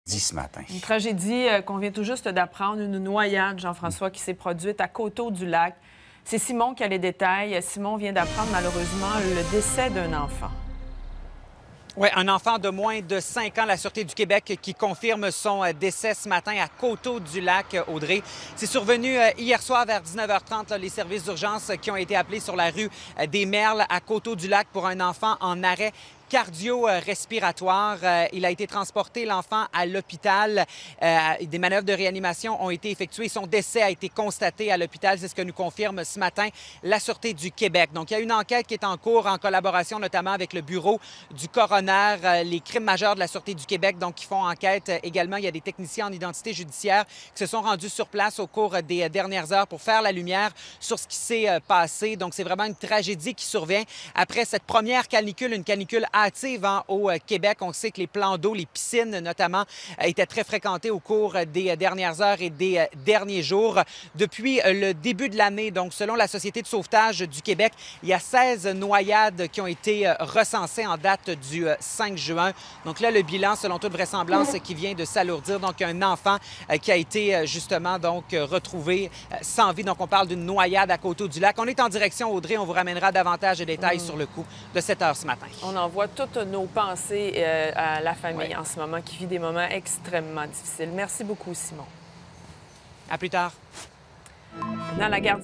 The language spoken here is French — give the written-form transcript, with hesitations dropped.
dit ce matin. Une tragédie qu'on vient tout juste d'apprendre, une noyade, Jean-François, qui s'est produite à Coteau-du-Lac. C'est Simon qui a les détails. Simon vient d'apprendre malheureusement le décès d'un enfant. Oui, un enfant de moins de 5 ans, la Sûreté du Québec qui confirme son décès ce matin à Coteau-du-Lac, Audrey. C'est survenu hier soir vers 19h30, là, les services d'urgence qui ont été appelés sur la rue des Merles à Coteau-du-Lac pour un enfant en arrêt cardio-respiratoire. Il a été transporté, l'enfant, à l'hôpital. Des manœuvres de réanimation ont été effectuées. Son décès a été constaté à l'hôpital. C'est ce que nous confirme ce matin la Sûreté du Québec. Donc, il y a une enquête qui est en cours en collaboration notamment avec le bureau du coroner, les crimes majeurs de la Sûreté du Québec, donc qui font enquête également. Il y a des techniciens en identité judiciaire qui se sont rendus sur place au cours des dernières heures pour faire la lumière sur ce qui s'est passé. Donc, c'est vraiment une tragédie qui survient après cette première canicule, une canicule hâtive au Québec. On sait que les plans d'eau, les piscines notamment, étaient très fréquentés au cours des dernières heures et des derniers jours. Depuis le début de l'année, donc selon la Société de sauvetage du Québec, il y a 16 noyades qui ont été recensées en date du 5 juin. Donc là, le bilan, selon toute vraisemblance, qui vient de s'alourdir. Donc un enfant qui a été justement donc retrouvé sans vie. Donc on parle d'une noyade à Coteau-du-Lac. On est en direction, Audrey. On vous ramènera davantage de détails sur le coup de cette heure ce matin. On envoie toutes nos pensées à la famille en ce moment, qui vit des moments extrêmement difficiles. Merci beaucoup, Simon. À plus tard. Dans la garde